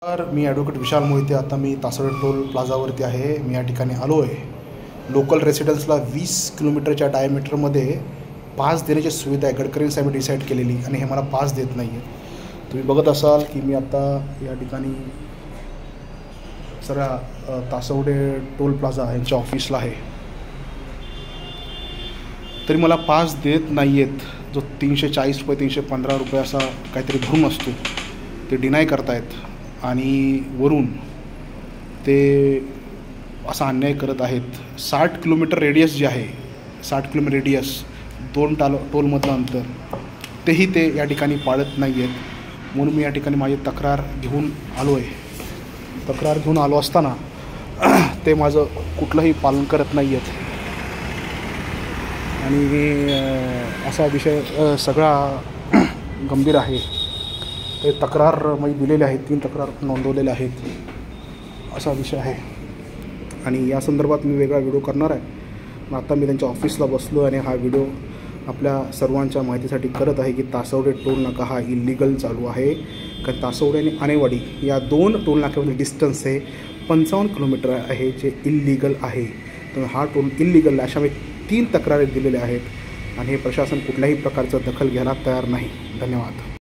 तर मी ॲडव्होकेट विशाल मोहिते. आता मी तासोडे टोल प्लाझावरती आहे. मी या ठिकाणी आलो आहे. लोकल रेसिडेन्सला 20 किलोमीटरच्या डायमीटरमध्ये पास देण्याची सुविधा आहे गडकरी साहेब डिसाईड केलेली, आणि हे मला पास देत नाही आहे. तुम्ही बघत असाल की मी आता या ठिकाणी सगळ्या तासोडे टोल प्लाझा यांच्या ऑफिसला आहे, तरी मला पास देत नाही आहेत. जो 340 रुपये 315 रुपये असा काहीतरी भरून असतो ते डिनाय करतायत, आणि वरून ते असा अन्याय करत आहेत. 60 किलोमीटर रेडियस जे आहे, 60 किलोमीटर रेडियस 2 टोलमधलं अंतर, तेही ते या ठिकाणी पाळत नाही आहेत. म्हणून मी या ठिकाणी माझी तक्रार घेऊन आलो आहे. तक्रार घेऊन आलो असताना ते माझं कुठलंही पालन करत नाही आहेत, आणि असा विषय सगळा गंभीर आहे. ते तक्रार मी दिलेले आहेत, 3 तक्रार नोंदवलेल्या आहेत, असा विषय आहे. आणि या संदर्भात मी वेगळा व्हिडिओ करणार आहे. आता मी त्यांच्या ऑफिसला बसलो आणि हा व्हिडिओ आपल्या सर्वांच्या माहितीसाठी करत आहे की तासवडे टोल नाका हा इल्लिगल चालू आहे. कारण तासवडे आणि आणेवाडी या 2 टोल नाक्यामधील डिस्टन्स हे 55 किलोमीटर आहे, जे इल्लिगल आहे. तर हा टोल इल्लिगल अशा मी 3 तक्रारी दिलेल्या आहेत, आणि हे प्रशासन कुठल्याही प्रकारचं दखल घ्यायला तयार नाही. धन्यवाद.